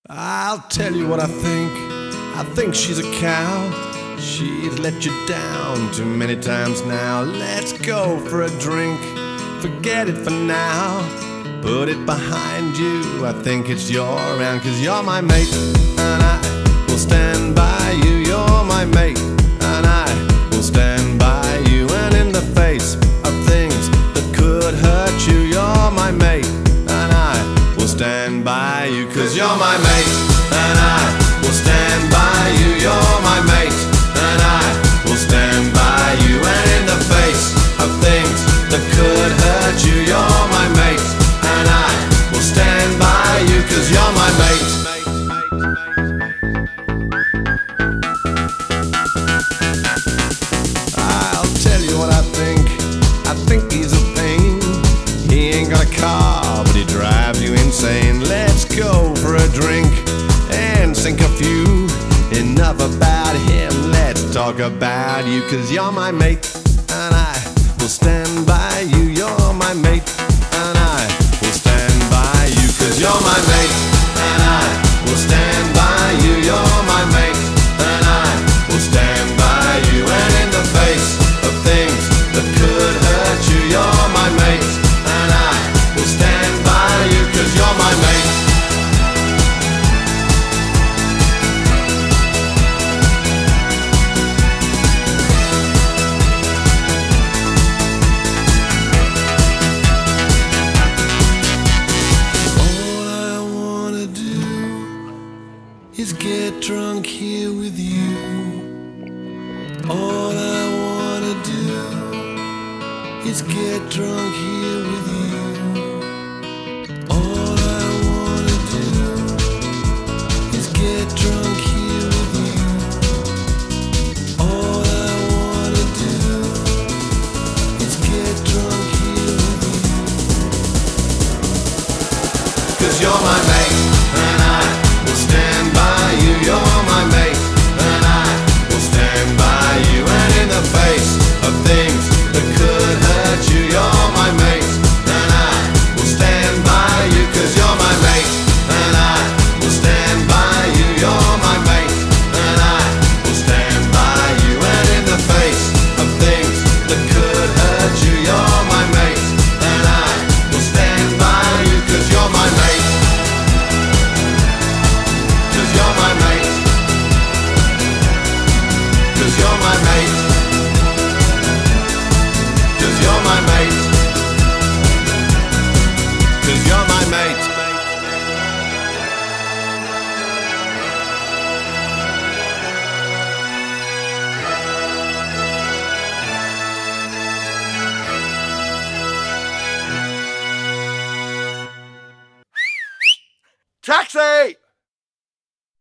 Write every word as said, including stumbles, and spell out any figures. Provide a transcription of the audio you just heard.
I'll tell you what I think. I think she's a cow. She's let you down too many times now. Let's go for a drink. Forget it for now. Put it behind you. I think it's your round, 'cause you're my mate, and I will stand by you. You're my mate, and I will stand by you. And in the face of things that could hurt you, you're my mate, and I will stand by you. 'Cause you're my mate, and I will stand by you. You're my mate, and I will stand by you. And in the face of things that could hurt you, you're my mate, and I will stand by you. 'Cause you're my mate. I'll tell you what I think. I think he's a pain. He ain't got a car, but he drives you insane. Let's go for a drink and sink a few. Enough about him, let's talk about you. 'Cause you're my mate, and I will stand by you. You're my mate, and I will stand by you. 'Cause you're my mate, and I will stand by you. You're my mate, and I will stand by you. And in the face of things that could hurt you, you're my mate, and I will stand by you. 'Cause you're my mate. Is get drunk here with you. All I wanna do is get drunk here with you. All I wanna do is get drunk here with you. All I wanna do is get drunk here with you. 'Cause you're my mate, and I will stand by you. You're my mate, and I will stand by you. And in the face of things that could hurt you, you're my mate, and I will stand by you. 'Cause you're my mate, and I will stand by you. You're my mate, and I will stand by you. And in the face of things that could hurt you, you're my mate, and I will stand by you. 'Cause you're my mate. You're my mate. 'Cause you're my mate. 'Cause you're my mate. 'Cause you're my mate. Taxi!